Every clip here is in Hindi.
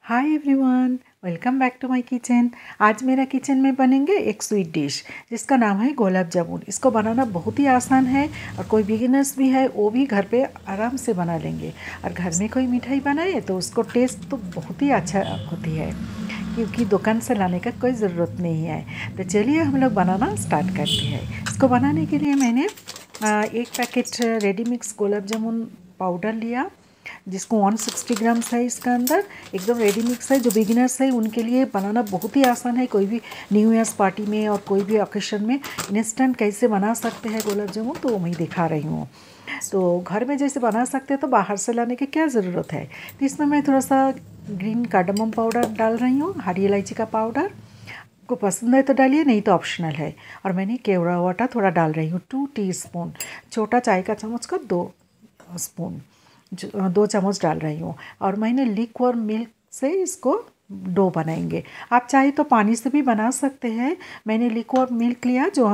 Hi everyone, welcome back to my kitchen. आज मेरा किचन में बनेंगे एक स्वीट डिश जिसका नाम है गुलाब जामुन। इसको बनाना बहुत ही आसान है और कोई बिगिनर्स भी है वो भी घर पे आराम से बना लेंगे। और घर में कोई मिठाई बनाए तो उसको टेस्ट तो बहुत ही अच्छा होती है, क्योंकि दुकान से लाने का कोई ज़रूरत नहीं है। तो चलिए हम लोग बनाना स्टार्ट करते हैं। इसको बनाने के लिए मैंने एक packet ready mix gulab jamun powder लिया, जिसको 160 ग्राम्स है। इसका अंदर एकदम रेडी मिक्स है। जो बिगिनर्स है उनके लिए बनाना बहुत ही आसान है। कोई भी न्यू ईयर्स पार्टी में और कोई भी ओकेशन में इंस्टेंट कैसे बना सकते हैं गुलाब जामुन, तो मैं दिखा रही हूँ। तो घर में जैसे बना सकते हैं तो बाहर से लाने की क्या ज़रूरत है। तो इसमें मैं थोड़ा सा ग्रीन कार्डमम पाउडर डाल रही हूँ, हरी इलायची का पाउडर। को पसंद है तो डालिए, नहीं तो ऑप्शनल है। और मैंने केवड़ा वाटा थोड़ा डाल रही हूँ, 2 टीस्पून। छोटा चाय का चम्मच का 2 स्पून, 2 चम्मच डाल रही हूँ। और मैंने लिक्विड मिल्क से इसको डो बनाएंगे। आप चाहे तो पानी से भी बना सकते हैं। मैंने लिक्विड मिल्क लिया, जो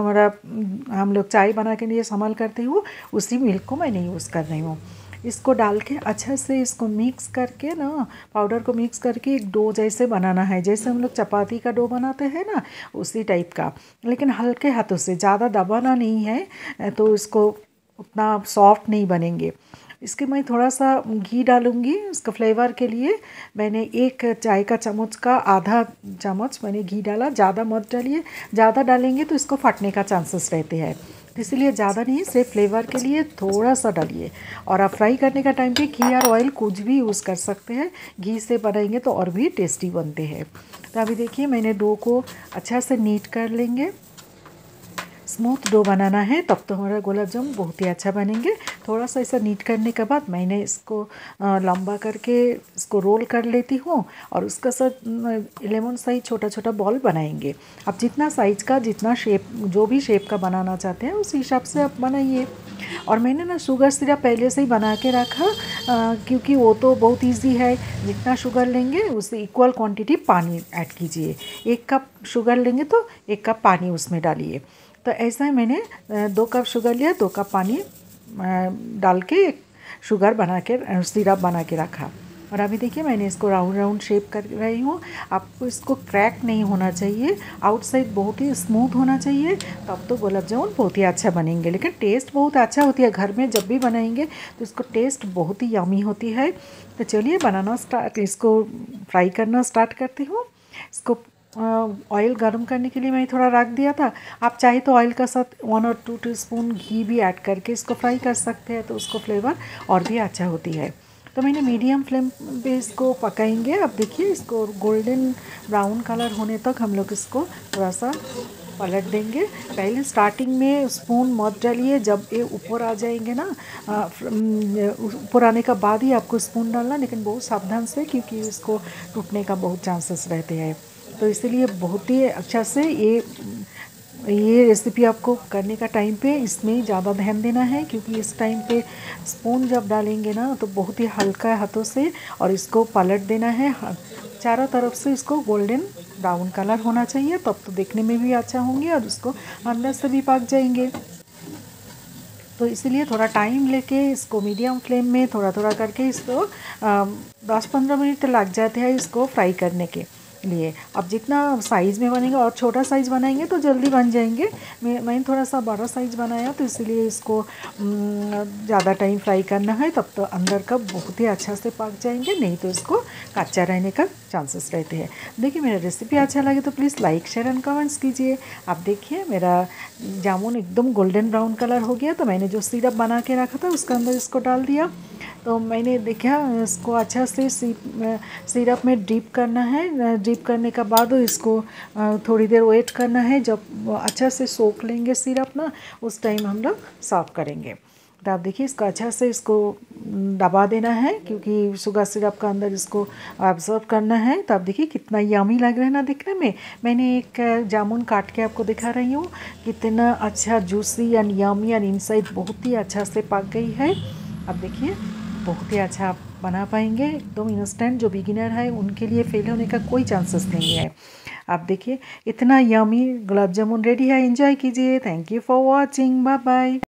हम लोग चाय बना के लिए इस्तेमाल करते हो, उसी मिल्क को मैंने यूज़ कर रही हूँ। इसको डाल के अच्छा से इसको मिक्स करके ना, पाउडर को मिक्स करके एक डो जैसे बनाना है। जैसे हम लोग चपाती का डो बनाते हैं ना, उसी टाइप का, लेकिन हल्के हाथों से, ज़्यादा दबाना नहीं है, तो इसको उतना सॉफ्ट नहीं बनेंगे। इसके मैं थोड़ा सा घी डालूँगी उसका फ्लेवर के लिए। मैंने एक चाय का चम्मच का आधा चम्मच मैंने घी डाला। ज़्यादा मत डालिए, ज़्यादा डालेंगे तो इसको फटने का चांसेस रहते हैं, तो इसलिए ज़्यादा नहीं, सिर्फ फ्लेवर के लिए थोड़ा सा डालिए। और आप फ्राई करने का टाइम पे घी और ऑयल कुछ भी यूज़ कर सकते हैं। घी से बनाएंगे तो और भी टेस्टी बनते हैं। तो अभी देखिए मैंने डो को अच्छा से नीट कर लेंगे। स्मूथ डो बनाना है, तब तो हमारा गुलाब जामुन बहुत ही अच्छा बनेंगे। थोड़ा सा ऐसा नीट करने के बाद मैंने इसको लंबा करके इसको रोल कर लेती हूँ। और उसका साथ लेमन साइज छोटा छोटा बॉल बनाएंगे। आप जितना साइज़ का, जितना शेप, जो भी शेप का बनाना चाहते हैं उस हिसाब से आप बनाइए। और मैंने ना शुगर सिरप पहले से ही बना के रखा, क्योंकि वो तो बहुत इजी है। जितना शुगर लेंगे उससे इक्वल क्वांटिटी पानी ऐड कीजिए। 1 कप शुगर लेंगे तो 1 कप पानी उसमें डालिए। तो ऐसा ही मैंने 2 कप शुगर लिया, 2 कप पानी डाल के शुगर बना के, सिरप बना के रखा। और अभी देखिए मैंने इसको राउंड राउंड शेप कर रही हूँ। आपको इसको क्रैक नहीं होना चाहिए, आउटसाइड बहुत ही स्मूथ होना चाहिए, तब तो गुलाब जामुन बहुत ही अच्छा बनेंगे। लेकिन टेस्ट बहुत अच्छा होती है। घर में जब भी बनाएंगे तो इसको टेस्ट बहुत ही यमी होती है। तो चलिए इसको फ्राई करना स्टार्ट करती हूँ। इसको ऑयल गर्म करने के लिए मैं थोड़ा रख दिया था। आप चाहे तो ऑयल का साथ 1 और 2 टीस्पून घी भी ऐड करके इसको फ्राई कर सकते हैं, तो उसको फ्लेवर और भी अच्छा होती है। तो मैंने मीडियम फ्लेम पे इसको पकाएंगे। अब देखिए इसको गोल्डन ब्राउन कलर होने तक हम लोग इसको थोड़ा सा पलट देंगे। पहले स्टार्टिंग में स्पून मत डालिए, जब ये ऊपर आ जाएंगे ना, ऊपर आने का बाद ही आपको स्पून डालना, लेकिन बहुत सावधान से, क्योंकि इसको टूटने का बहुत चांसेस रहते हैं। तो इसलिए बहुत ही अच्छा से ये रेसिपी आपको करने का टाइम पे इसमें ज़्यादा ध्यान देना है, क्योंकि इस टाइम पे स्पून जब डालेंगे ना तो बहुत ही हल्का हाथों से और इसको पलट देना है। चारों तरफ से इसको गोल्डन ब्राउन कलर होना चाहिए, तब तो देखने में भी अच्छा होंगे और उसको अंदर से भी पक जाएंगे। तो इसलिए थोड़ा टाइम लेके इसको मीडियम फ्लेम में थोड़ा थोड़ा करके इसको 10-15 मिनट लग जाते हैं इसको फ्राई करने के लिए। अब जितना साइज़ में बनेगा, और छोटा साइज़ बनाएंगे तो जल्दी बन जाएंगे। मैंने थोड़ा सा बड़ा साइज़ बनाया, तो इसलिए इसको ज़्यादा टाइम फ्राई करना है, तब तो अंदर का बहुत ही अच्छा से पक जाएंगे, नहीं तो इसको कच्चा रहने का चांसेस रहते हैं। देखिए मेरा रेसिपी अच्छा लगे तो please like, share and comments कीजिए। आप देखिए मेरा जामुन एकदम गोल्डन ब्राउन कलर हो गया। तो मैंने जो सिरप बना के रखा था उसके अंदर इसको डाल दिया। तो मैंने देखा इसको अच्छा से सिरप में डिप करना है। डिप करने के बाद इसको थोड़ी देर वेट करना है। जब अच्छा से सोख लेंगे सिरप ना, उस टाइम हम लोग सर्व करेंगे। तो आप देखिए इसको अच्छा से इसको दबा देना है, क्योंकि शुगर सिरप का अंदर इसको ऑब्जर्व करना है। तो आप देखिए कितना यमी लग रहा है ना दिखने में। मैंने एक जामुन काट के आपको दिखा रही हूँ, कितना अच्छा juicy and yummy and inside बहुत ही अच्छा से पक गई है। अब देखिए बहुत ही अच्छा आप बना पाएंगे, एकदम इंस्टेंट। जो बिगिनर है उनके लिए फेल होने का कोई चांसेस नहीं है। आप देखिए इतना यमी गुलाब जामुन रेडी है। एंजॉय कीजिए। Thank you for watching. Bye bye.